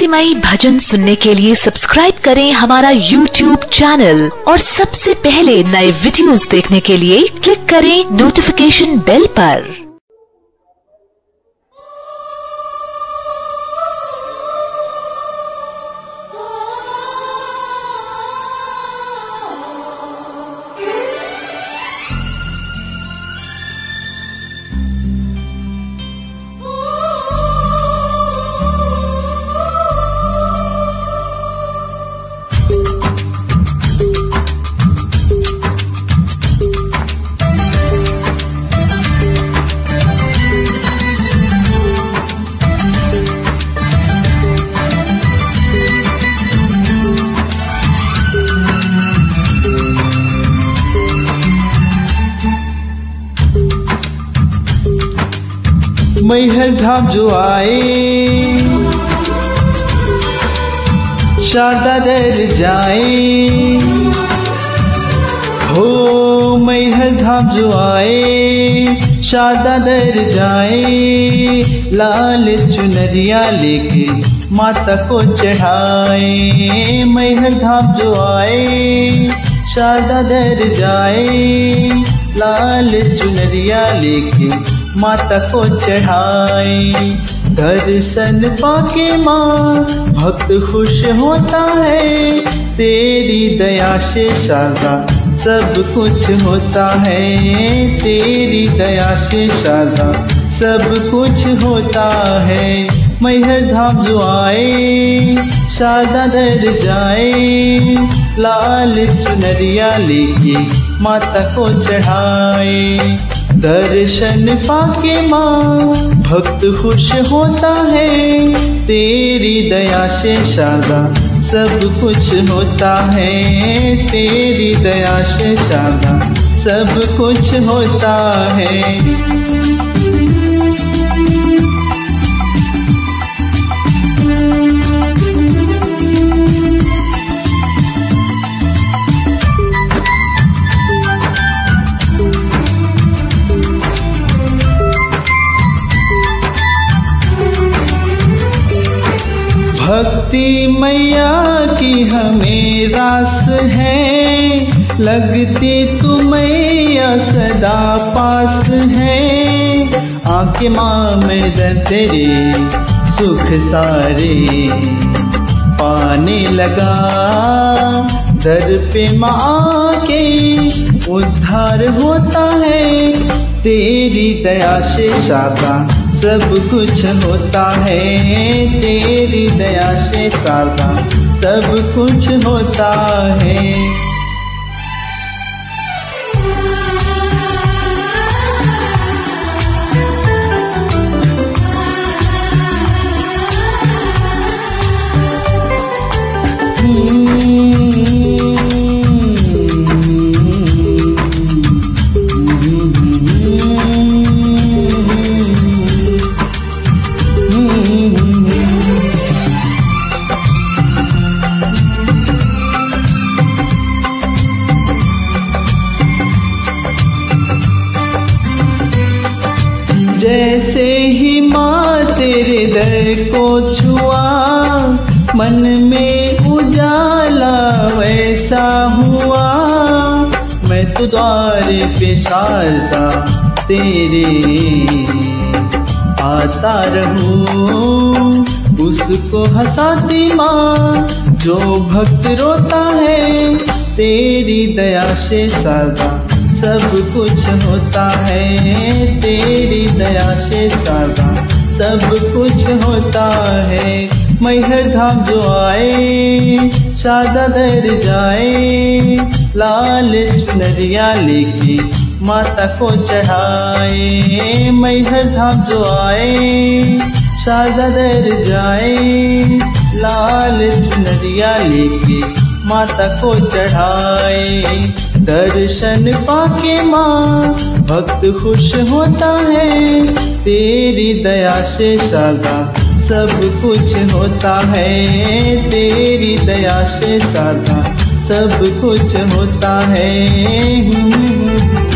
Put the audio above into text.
भक्तिमयी भजन सुनने के लिए सब्सक्राइब करें हमारा YouTube चैनल और सबसे पहले नए वीडियोस देखने के लिए क्लिक करें नोटिफिकेशन बेल पर। मैहर धाम जो आए शारदा दर जाए हो। मैहर धाम जो आए शारदा दर जाए, लाल चुनरिया लेके माता को चढ़ाए। मैहर धाम जो आए शारदा दर जाए, लाल चुनरिया लेके माता को चढ़ाए। दर्शन पाके माँ भक्त खुश होता है, तेरी दया से शारदा सब कुछ होता है। तेरी दया से शारदा सब कुछ होता है। मैहर धाम जो आए शारदा दर जाए, लाल चुनरिया लेके माता को चढ़ाए। दर्शन पाके माँ भक्त खुश होता है, तेरी दया से शारदा सब कुछ होता है। तेरी दया से शारदा सब कुछ होता है। भक्ति मैया की हमें रास है, लगती तू मैया सदा पास है। आके माँ में तेरे सुख सारे पाने लगा, दर पे माँ के उद्धार होता है। तेरी दया से शारदा सब कुछ होता है। तेरी दया से शारदा सब कुछ होता है। जैसे ही माँ तेरे दर को छुआ, मन में उजाला वैसा हुआ। मैं तो द्वार पे शारदा तेरे आता रहूं, उसको हंसाती माँ जो भक्त रोता है। तेरी दया से शारदा सब कुछ होता है। तेरी दया से शारदा सब कुछ होता है। मैहर धाम जो आए शारदा दर जाए, लाल चुनरिया लेके माता को चढ़ाए। मैहर धाम जो आए शारदा दर जाए, लाल चुनरिया लेके माता को चढ़ाए। दर्शन पाके माँ भक्त खुश होता है, तेरी दया से शारदा सब कुछ होता है। तेरी दया से शारदा सब कुछ होता है।